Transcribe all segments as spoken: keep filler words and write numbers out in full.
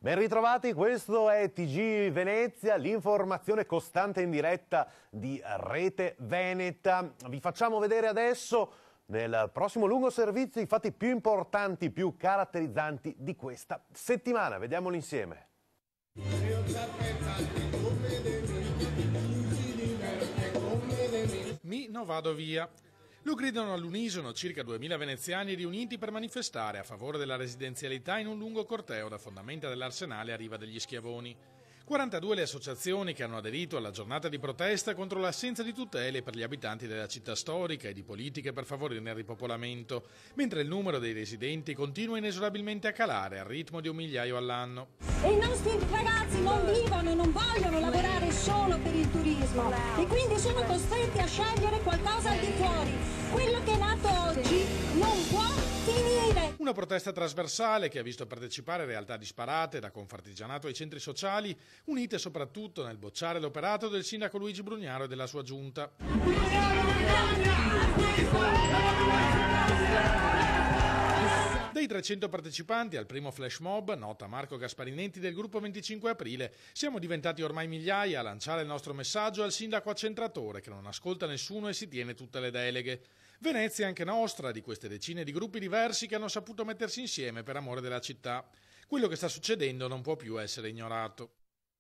Ben ritrovati, questo è T G Venezia, l'informazione costante in diretta di Rete Veneta. Vi facciamo vedere adesso nel prossimo lungo servizio i fatti più importanti, più caratterizzanti di questa settimana. Vediamoli insieme. Mi no vado via. Lo gridano all'unisono circa duemila veneziani riuniti per manifestare a favore della residenzialità in un lungo corteo da fondamenta dell'Arsenale a Riva degli Schiavoni. quarantadue le associazioni che hanno aderito alla giornata di protesta contro l'assenza di tutele per gli abitanti della città storica e di politiche per favorirne il ripopolamento, mentre il numero dei residenti continua inesorabilmente a calare al ritmo di un migliaio all'anno. E i nostri ragazzi non vivono, non vogliono lavorare solo per il turismo e quindi sono costretti a scegliere qualcosa al di fuori. Quello che è nato oggi non può finire. Una protesta trasversale che ha visto partecipare realtà disparate, da Confartigianato ai centri sociali, unite soprattutto nel bocciare l'operato del sindaco Luigi Brugnaro e della sua giunta. Dei trecento partecipanti al primo flash mob, nota Marco Gasparinetti del gruppo venticinque aprile, siamo diventati ormai migliaia a lanciare il nostro messaggio al sindaco accentratore che non ascolta nessuno e si tiene tutte le deleghe. Venezia è anche nostra, di queste decine di gruppi diversi che hanno saputo mettersi insieme per amore della città. Quello che sta succedendo non può più essere ignorato.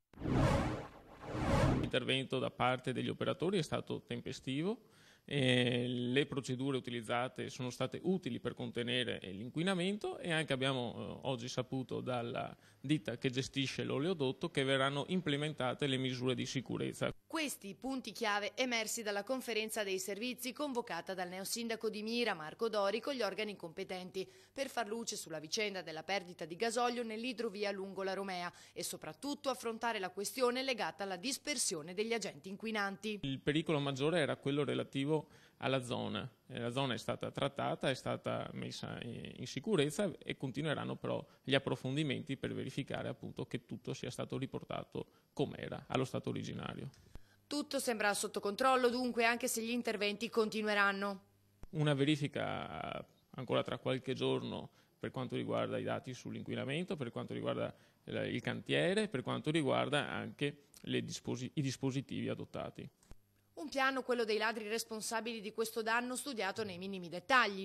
L'intervento da parte degli operatori è stato tempestivo. E le procedure utilizzate sono state utili per contenere l'inquinamento e anche abbiamo eh, oggi saputo dalla ditta che gestisce l'oleodotto che verranno implementate le misure di sicurezza. Questi i punti chiave emersi dalla conferenza dei servizi convocata dal neosindaco di Mira Marco Dori con gli organi competenti per far luce sulla vicenda della perdita di gasolio nell'idrovia lungo la Romea e soprattutto affrontare la questione legata alla dispersione degli agenti inquinanti. Il pericolo maggiore era quello relativo alla zona. La zona è stata trattata, è stata messa in sicurezza e continueranno però gli approfondimenti per verificare appunto che tutto sia stato riportato com'era, allo stato originario. Tutto sembra sotto controllo dunque, anche se gli interventi continueranno. Una verifica ancora tra qualche giorno per quanto riguarda i dati sull'inquinamento, per quanto riguarda il cantiere, per quanto riguarda anche le disposi- i dispositivi adottati. Un piano, quello dei ladri responsabili di questo danno, studiato nei minimi dettagli.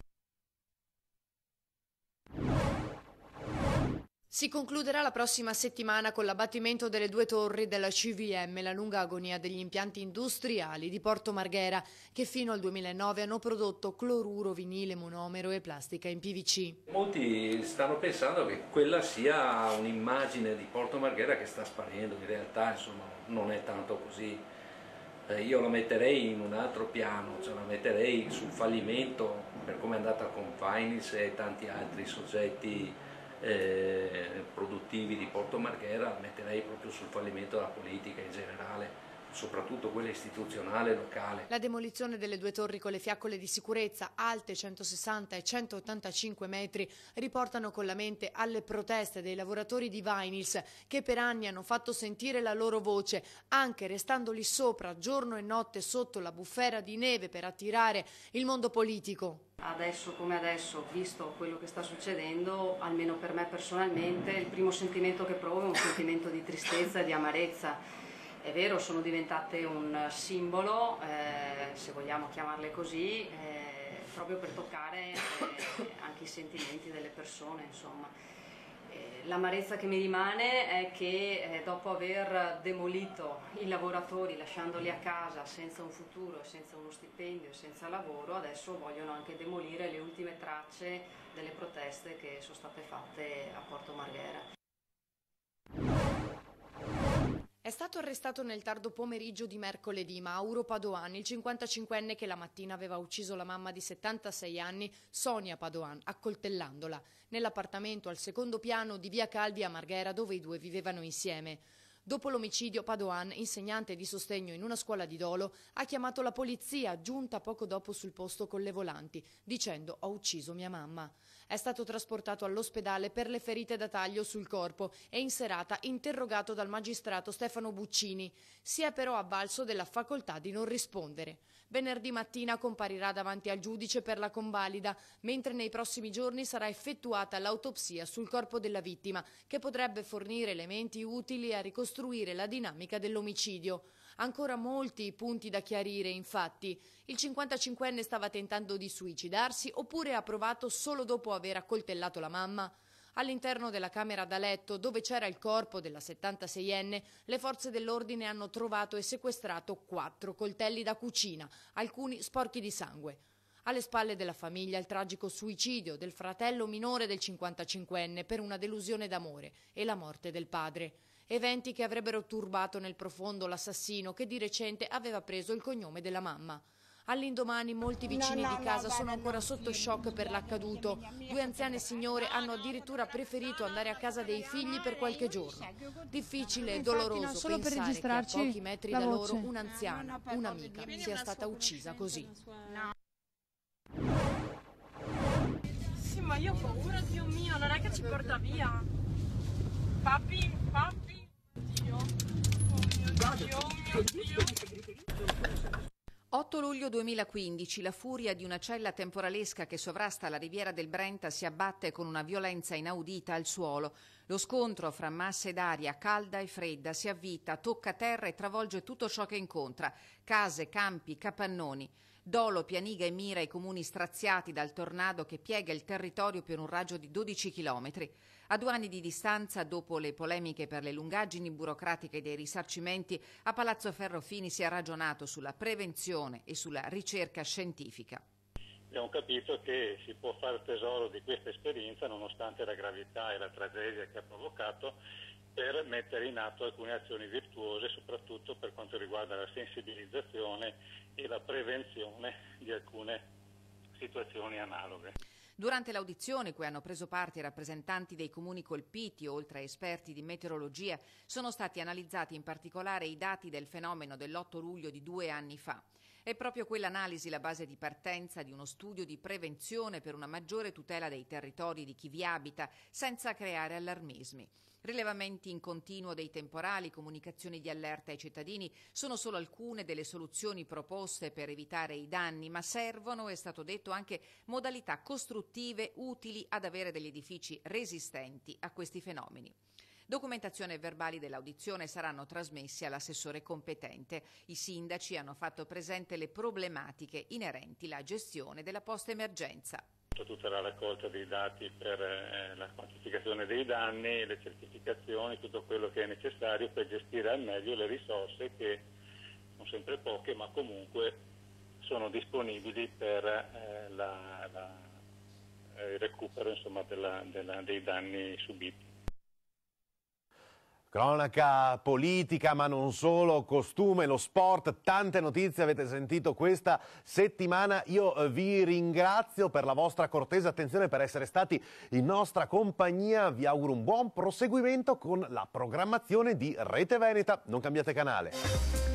Si concluderà la prossima settimana con l'abbattimento delle due torri della C V M, la lunga agonia degli impianti industriali di Porto Marghera, che fino al duemilanove hanno prodotto cloruro, vinile, monomero e plastica in P V C. Molti stanno pensando che quella sia un'immagine di Porto Marghera che sta sparendo, in realtà insomma non è tanto così. Io la metterei in un altro piano, cioè la metterei sul fallimento per come è andata con Vinyls e tanti altri soggetti eh, produttivi di Porto Marghera, la metterei proprio sul fallimento della politica in generale, soprattutto quella istituzionale locale. La demolizione delle due torri con le fiaccole di sicurezza, alte centosessanta e centottantacinque metri, riportano con la mente alle proteste dei lavoratori di Vinyls che per anni hanno fatto sentire la loro voce, anche restando lì sopra giorno e notte sotto la bufera di neve per attirare il mondo politico. Adesso come adesso, visto quello che sta succedendo, almeno per me personalmente, il primo sentimento che provo è un sentimento di tristezza e di amarezza. È vero, sono diventate un simbolo, eh, se vogliamo chiamarle così, eh, proprio per toccare eh, anche i sentimenti delle persone, insomma. Eh, l'amarezza che mi rimane è che eh, dopo aver demolito i lavoratori, lasciandoli a casa senza un futuro, senza uno stipendio, senza lavoro, adesso vogliono anche demolire le ultime tracce delle proteste che sono state fatte a Porto Marghera. È stato arrestato nel tardo pomeriggio di mercoledì Mauro Padoan, il cinquantacinquenne che la mattina aveva ucciso la mamma di settantasei anni, Sonia Padoan, accoltellandola, nell'appartamento al secondo piano di via Calvi a Marghera dove i due vivevano insieme. Dopo l'omicidio, Padoan, insegnante di sostegno in una scuola di Dolo, ha chiamato la polizia, giunta poco dopo sul posto con le volanti, dicendo «Ho ucciso mia mamma». È stato trasportato all'ospedale per le ferite da taglio sul corpo e in serata interrogato dal magistrato Stefano Buccini. Si è però avvalso della facoltà di non rispondere. Venerdì mattina comparirà davanti al giudice per la convalida, mentre nei prossimi giorni sarà effettuata l'autopsia sul corpo della vittima, che potrebbe fornire elementi utili a ricostruire la dinamica dell'omicidio. Ancora molti i punti da chiarire, infatti. Il cinquantacinquenne stava tentando di suicidarsi oppure ha provato solo dopo aver accoltellato la mamma? All'interno della camera da letto, dove c'era il corpo della settantaseienne, le forze dell'ordine hanno trovato e sequestrato quattro coltelli da cucina, alcuni sporchi di sangue. Alle spalle della famiglia il tragico suicidio del fratello minore del cinquantacinquenne per una delusione d'amore e la morte del padre. Eventi che avrebbero turbato nel profondo l'assassino, che di recente aveva preso il cognome della mamma. All'indomani molti vicini No, no, di casa no, sono guarda, ancora no, sotto sì, shock per sì, l'accaduto. mia, mia, Due anziane signore hanno addirittura preferito andare a casa dei figli per qualche giorno. Difficile e Infatti, doloroso non solo per pensare che a registrarci pochi metri la da voce. loro un'anziana, un'amica, sia stata uccisa così. Sì, ma io ho paura, Dio mio, non è che ci porta via. Papi, papi. Dio. Oh mio Dio, oh mio Dio. otto luglio duemilaquindici, la furia di una cella temporalesca che sovrasta la riviera del Brenta si abbatte con una violenza inaudita al suolo. Lo scontro fra masse d'aria calda e fredda si avvita, tocca terra e travolge tutto ciò che incontra: case, campi, capannoni. Dolo, Pianiga e Mira, i comuni straziati dal tornado che piega il territorio per un raggio di dodici chilometri. A due anni di distanza, dopo le polemiche per le lungaggini burocratiche dei risarcimenti, a Palazzo Ferrofini si è ragionato sulla prevenzione e sulla ricerca scientifica. Abbiamo capito che si può fare tesoro di questa esperienza, nonostante la gravità e la tragedia che ha provocato, per mettere in atto alcune azioni virtuose, soprattutto per quanto riguarda la sensibilizzazione e la prevenzione di alcune situazioni analoghe. Durante l'audizione, cui hanno preso parte i rappresentanti dei comuni colpiti, oltre a esperti di meteorologia, sono stati analizzati in particolare i dati del fenomeno dell'otto luglio di due anni fa. È proprio quell'analisi la base di partenza di uno studio di prevenzione per una maggiore tutela dei territori di chi vi abita, senza creare allarmismi. Rilevamenti in continuo dei temporali, comunicazioni di allerta ai cittadini sono solo alcune delle soluzioni proposte per evitare i danni, ma servono, è stato detto, anche modalità costruttive utili ad avere degli edifici resistenti a questi fenomeni. Documentazione e verbali dell'audizione saranno trasmessi all'assessore competente. I sindaci hanno fatto presente le problematiche inerenti alla gestione della post-emergenza. Tutta la raccolta dei dati per eh, la quantificazione dei danni, le certificazioni, tutto quello che è necessario per gestire al meglio le risorse che sono sempre poche, ma comunque sono disponibili per eh, la, la, il recupero, insomma, della, della, dei danni subiti. Cronaca politica, ma non solo, costume, lo sport, tante notizie avete sentito questa settimana. Io vi ringrazio per la vostra cortese attenzione, per essere stati in nostra compagnia. Vi auguro un buon proseguimento con la programmazione di Rete Veneta. Non cambiate canale.